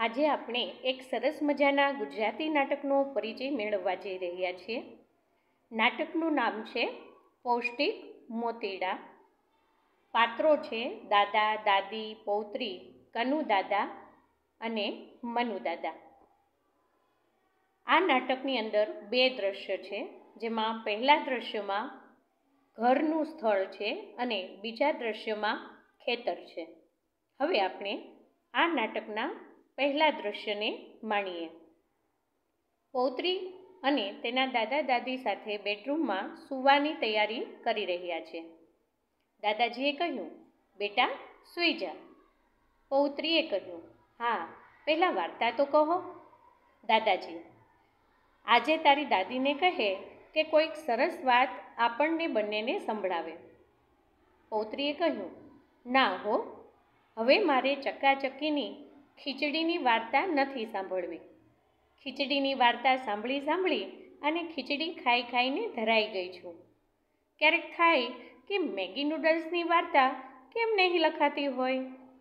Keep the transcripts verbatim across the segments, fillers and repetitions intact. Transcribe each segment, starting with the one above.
આજે આપણે એક સરસ મજાના ગુજરાતી નાટકનો પરિચય મેળવવા જઈ રહ્યા છીએ. નાટકનું નામ છે પૌષ્ટિક મોતીડા. પાત્રો છે દાદા, દાદી, પૌત્રી, કનુ દાદા અને મનુ દાદા. આ નાટકની અંદર બે દ્રશ્ય છે, જેમાં પહેલા દ્રશ્યમાં ઘરનું સ્થળ છે અને બીજા દ્રશ્યમાં ખેતર છે. હવે આપણે આ નાટકના પહેલા દ્રશ્યને માણીએ. પૌત્રી અને તેના દાદા દાદી સાથે બેડરૂમમાં સૂવાની તૈયારી કરી રહ્યા છે. દાદાજીએ કહ્યું, બેટા સૂઈ જા. પૌત્રીએ કહ્યું, હા, પહેલાં વાર્તા તો કહો. દાદાજી, આજે તારી દાદીને કહે કે કોઈક સરસ વાત આપણને બંનેને સંભળાવે. પૌત્રીએ કહ્યું, ના હો, હવે મારે ચકાચકીની ખીચડીની વાર્તા નથી સાંભળવી. ખીચડીની વાર્તા સાંભળી સાંભળી અને ખીચડી ખાઈ ખાઈને ધરાઈ ગઈ છું. ક્યારેક થાય કે મેગી નૂડલ્સની વાર્તા કેમ નહીં લખાતી હોય.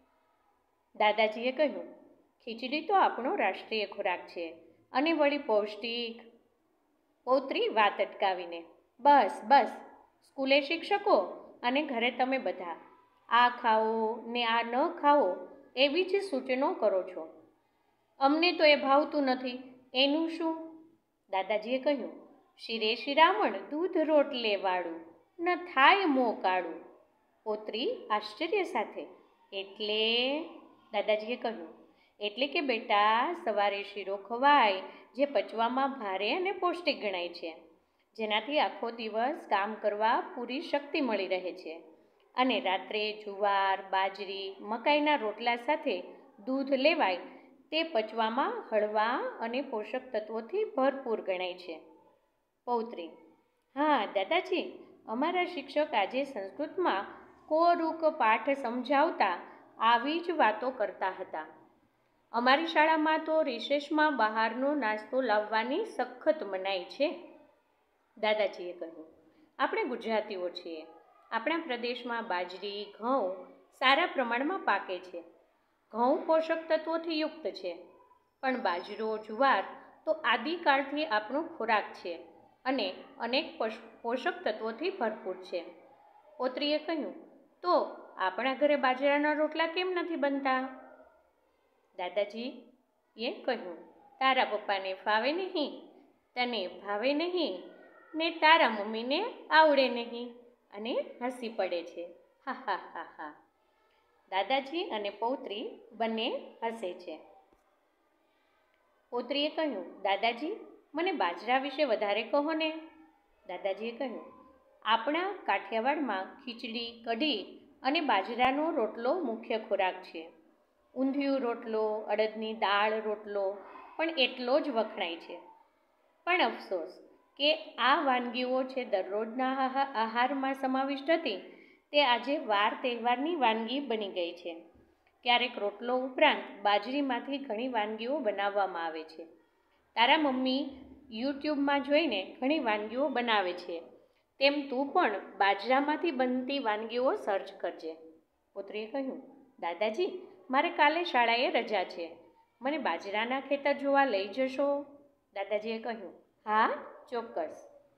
દાદાજીએ કહ્યું, ખીચડી તો આપણો રાષ્ટ્રીય ખોરાક છે અને વળી પૌષ્ટિક. પૌત્રી વાત અટકાવીને, બસ બસ, સ્કૂલે શિક્ષકો અને ઘરે તમે બધા આ ખાઓ ને આ ન ખાઓ એવી જ સૂચનો કરો છો. અમને તો એ ભાવતું નથી, એનું શું? દાદાજીએ કહ્યું, શિરે શિરામણ દૂધ રોટલે વાળું, ન થાય મો કાળું. પૌત્રી આશ્ચર્ય સાથે, એટલે? દાદાજીએ કહ્યું, એટલે કે બેટા, સવારે શીરો ખવાય જે પચવામાં ભારે અને પૌષ્ટિક ગણાય છે, જેનાથી આખો દિવસ કામ કરવા પૂરી શક્તિ મળી રહે છે. અને રાત્રે જુવાર, બાજરી, મકાઈના રોટલા સાથે દૂધ લેવાય તે પચવામાં હળવા અને પોષક તત્વોથી ભરપૂર ગણાય છે. પૌત્રી, હા દાદાજી, અમારા શિક્ષક આજે સંસ્કૃતમાં કોરૂક પાઠ સમજાવતા આવી જ વાતો કરતા હતા. અમારી શાળામાં તો રિસેસમાં બહારનો નાસ્તો લાવવાની સખત મનાઈ છે. દાદાજીએ કહ્યું, આપણે ગુજરાતીઓ છીએ. આપણા પ્રદેશમાં બાજરી, ઘઉં સારા પ્રમાણમાં પાકે છે. ઘઉં પોષક તત્વોથી યુક્ત છે, પણ બાજરો, જુવાર તો આદિકાળથી આપણો ખોરાક છે અને અનેક પોષક તત્વોથી ભરપૂર છે. પૌત્રીએ કહ્યું, તો આપણા ઘરે બાજરાના રોટલા કેમ નથી બનતા? દાદાજીએ કહ્યું, તારા પપ્પાને ફાવે નહીં, તને ભાવે નહીં ને તારા મમ્મીને આવડે નહીં, અને હસી પડે છે. હા હા હા હા. દાદાજી અને પૌત્રી બંને હસે છે. પૌત્રીએ કહ્યું, દાદાજી, મને બાજરા વિશે વધારે કહો ને. દાદાજીએ કહ્યું, આપણા કાઠિયાવાડમાં ખીચડી, કઢી અને બાજરાનો રોટલો મુખ્ય ખોરાક છે. ઊંધિયું રોટલો, અડદની દાળ રોટલો પણ એટલો જ વખણાય છે. પણ અફસોસ કે આ વાનગીઓ છે દરરોજના આહારમાં સમાવિષ્ટ હતી, તે આજે વાર તહેવારની વાનગી બની ગઈ છે. ક્યારેક રોટલો ઉપરાંત બાજરીમાંથી ઘણી વાનગીઓ બનાવવામાં આવે છે. તારા મમ્મી યુટ્યુબમાં જોઈને ઘણી વાનગીઓ બનાવે છે, તેમ તું પણ બાજરામાંથી બનતી વાનગીઓ સર્ચ કરજે. પુત્રીએ કહ્યું, દાદાજી, મારે કાલે શાળાએ રજા છે, મને બાજરાના ખેતર જોવા લઈ જશો? દાદાજીએ કહ્યું, હા ચોક્કસ.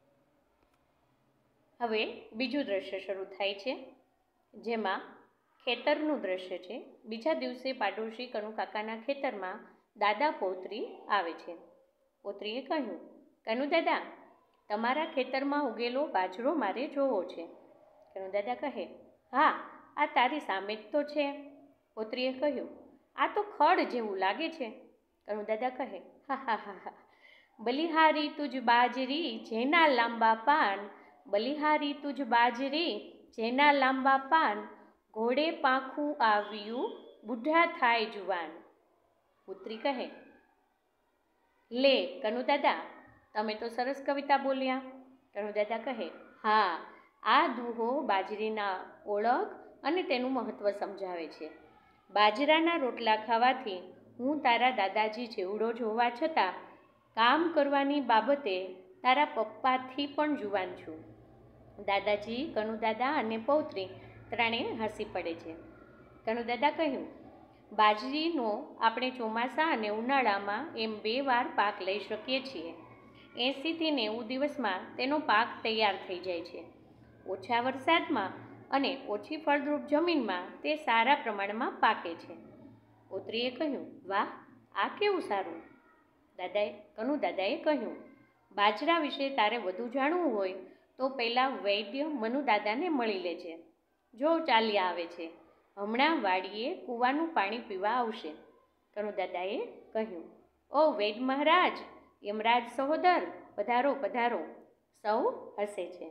હવે બીજું દ્રશ્ય શરૂ થાય છે, જેમાં ખેતરનું દ્રશ્ય છે. બીજા દિવસે પાડોશી કનુ કાકાના ખેતરમાં દાદા પૌત્રી આવે છે. પૌત્રીએ કહ્યું, કનુ દાદા, તમારા ખેતરમાં ઉગેલો બાજરો મારે જોવો છે. કનુ દાદા કહે, હા, આ તારી સામે જ તો છે. પૌત્રીએ કહ્યું, આ તો ખડ જેવું લાગે છે. કનુ દાદા કહે, હા હા હા હા, બલિહારી તુજ બાજરી જેના લાંબા પાન, બલિહારી તુજ બાજરી જેના લાંબા પાન, ઘોડે પાંખું આવ્યું બુઢા થાય જુવાન. પુત્રી કહે, લે કનુ દાદા, તમે તો સરસ કવિતા બોલ્યા. કનુ દાદા કહે, હા, આ દુહો બાજરીના ઓળખ અને તેનું મહત્ત્વ સમજાવે છે. બાજરાના રોટલા ખાવાથી હું તારા દાદાજી જેવડો જ હોવા છતાં કામ કરવાની બાબતે તારા પપ્પાથી પણ જુવાન છું. દાદાજી, કનુ દાદા અને પૌત્રી ત્રણેય હસી પડે છે. કનુ દાદા કહ્યું, બાજરીનો આપણે ચોમાસા અને ઉનાળામાં એમ બે વાર પાક લઈ શકીએ છીએ. એંસીથી નેવું દિવસમાં તેનો પાક તૈયાર થઈ જાય છે. ઓછા વરસાદમાં અને ઓછી ફળદ્રુપ જમીનમાં તે સારા પ્રમાણમાં પાકે છે. પુત્રીએ કહ્યું, વાહ, આ કેવું સારું. દાદાએ કનુ દાદાએ કહ્યું, બાજરા વિશે તારે વધુ જાણવું હોય તો પહેલાં વૈદ્ય મનુ દાદાને મળી લેજે. જો ચાલ્યા આવે છે, હમણાં વાડીએ કૂવાનું પાણી પીવા આવશે. કનુ દાદાએ કહ્યું, ઓ વૈદ મહારાજ, યમરાજ સહોદર, પધારો પધારો. સૌ હસે છે.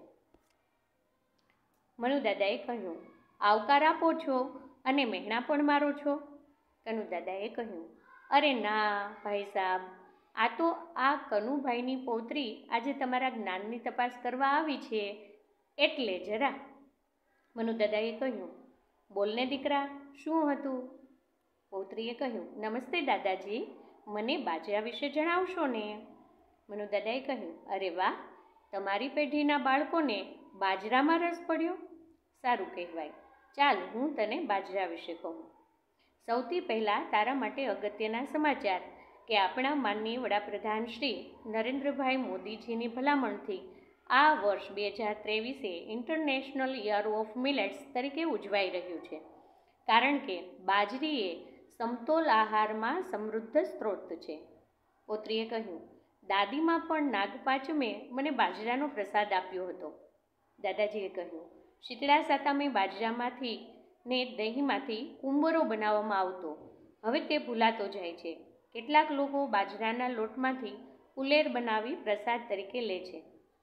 મનુ દાદાએ કહ્યું, આવકાર આપો છો અને મહેણા પણ મારો છો. કનુ દાદાએ કહ્યું, અરે ના ભાઈ સાહેબ, આ તો આ કનુભાઈની પૌત્રી આજે તમારા જ્ઞાનની તપાસ કરવા આવી છે એટલે જરા. મનુ દાદાએ કહ્યું, બોલને દીકરા, શું હતું? પૌત્રીએ કહ્યું, નમસ્તે દાદાજી, મને બાજરા વિશે જણાવશો ને? મનુ દાદાએ કહ્યું, અરે વાહ, તમારી પેઢીના બાળકોને બાજરામાં રસ પડ્યો. સારું કહેવાય. ચાલ, હું તને બાજરા વિશે કહું. સૌથી પહેલાં તારા માટે અગત્યના સમાચાર કે આપણા માનનીય વડાપ્રધાન શ્રી નરેન્દ્રભાઈ મોદીજીની ભલામણથી આ વર્ષ બે હજાર ત્રેવીસે ઇન્ટરનેશનલ યર ઓફ મિલેટ્સ તરીકે ઉજવાઈ રહ્યું છે. કારણ કે બાજરી એ સમતોલ આહારમાં સમૃદ્ધ સ્ત્રોત છે. પૌત્રીએ કહ્યું, દાદીમાં પણ નાગપાંચમે મને બાજરાનો પ્રસાદ આપ્યો હતો. દાદાજીએ કહ્યું, શીતળા સાતમે બાજરામાંથી ને દહીંમાંથી કુંબરો બનાવવામાં આવતો. હવે તે ભૂલાતો જાય છે. કેટલાક લોકો બાજરાના લોટમાંથી ઉલેર બનાવી પ્રસાદ તરીકે લે છે.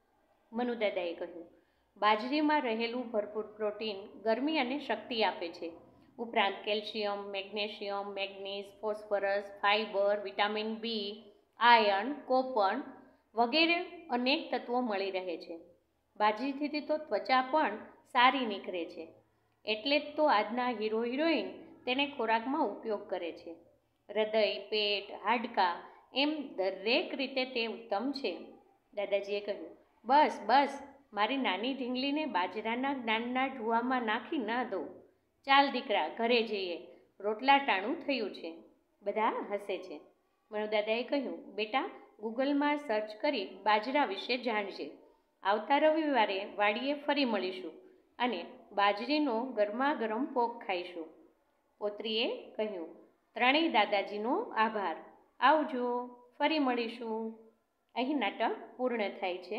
મનુ દાદાએ કહ્યું, બાજરીમાં રહેલું ભરપૂર પ્રોટીન ગરમી અને શક્તિ આપે છે. ઉપરાંત calcium, magnesium, manganese, phosphorus, fibre, vitamin B, iron, copper વગેરે અનેક તત્વો મળી રહે છે. બાજરીથી તો ત્વચા પણ સારી નીખરે છે. એટલે જ તો આજના હીરો હિરોઈન તેને ખોરાકમાં ઉપયોગ કરે છે. હૃદય, પેટ, હાડકાં એમ દરેક રીતે તે ઉત્તમ છે. દાદાજીએ કહ્યું, બસ બસ, મારી નાની ઢીંગલીને બાજરાના જ્ઞાનના ઢૂવામાં નાખી ના દો. ચાલ દીકરા, ઘરે જઈએ, રોટલા ટાણું થયું છે. બધા હસે છે. મનુ દાદાએ કહ્યું, બેટા, ગૂગલમાં સર્ચ કરી બાજરા વિશે જાણજે. આવતા રવિવારે વાડીએ ફરી મળીશું અને બાજરીનો ગરમા ગરમ પોક ખાઈશું. પૌત્રીએ કહ્યું, ત્રણેય દાદાજીનો આભાર. આવજો, ફરી મળીશું. અહીં નાટક પૂર્ણ થાય છે.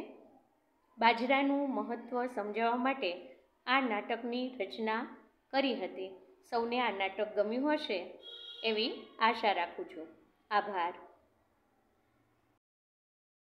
બાજરાનું મહત્ત્વ સમજાવવા માટે આ નાટકની રચના કરી હતી. સૌને આ નાટક ગમ્યું હશે એવી આશા રાખું છું. આભાર.